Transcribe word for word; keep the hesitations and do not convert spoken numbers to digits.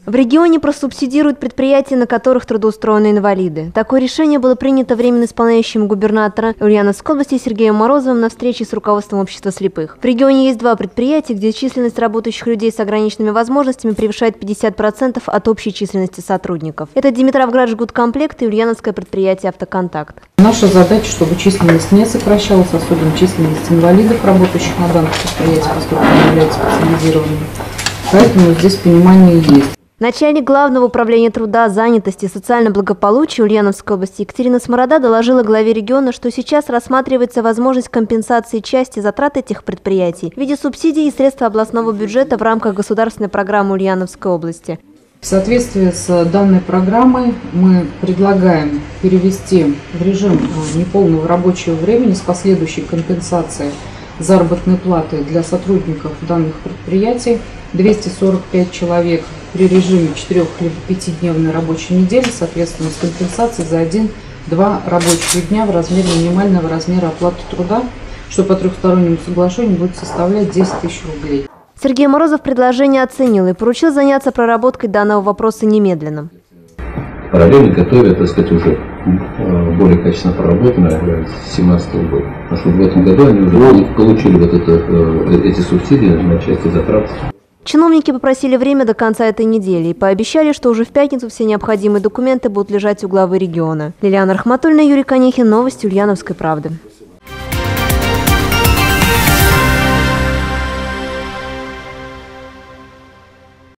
В регионе просубсидируют предприятия, на которых трудоустроены инвалиды. Такое решение было принято временно исполняющим губернатора Ульяновской области Сергеем Морозовым на встрече с руководством общества слепых. В регионе есть два предприятия, где численность работающих людей с ограниченными возможностями превышает пятьдесят процентов от общей численности сотрудников. Это Димитровград жгуткомплект и ульяновское предприятие «Автоконтакт». Наша задача, чтобы численность не сокращалась, особенно численность инвалидов, работающих на данных предприятиях, поскольку они являются специализированными. Поэтому здесь понимание есть. Начальник Главного управления труда, занятости и социального благополучия Ульяновской области Екатерина Сморода доложила главе региона, что сейчас рассматривается возможность компенсации части затрат этих предприятий в виде субсидий и средств областного бюджета в рамках государственной программы Ульяновской области. В соответствии с данной программой мы предлагаем перевести в режим неполного рабочего времени с последующей компенсацией заработной платы для сотрудников данных предприятий двести сорок пять человек при режиме четырёх либо пятидневной рабочей недели, соответственно, с компенсацией за один-два рабочих дня в размере минимального размера оплаты труда, что по трехстороннему соглашению будет составлять десять тысяч рублей. Сергей Морозов предложение оценил и поручил заняться проработкой данного вопроса немедленно. Параллельно готовят, так сказать, уже более качественно проработанное две тысячи семнадцатого года. Потому что в этом году они уже получили вот это, эти субсидии на части затрат. Чиновники попросили время до конца этой недели и пообещали, что уже в пятницу все необходимые документы будут лежать у главы региона. Лилиана Рахматульна, Юрий Конехин, новости Ульяновской правды.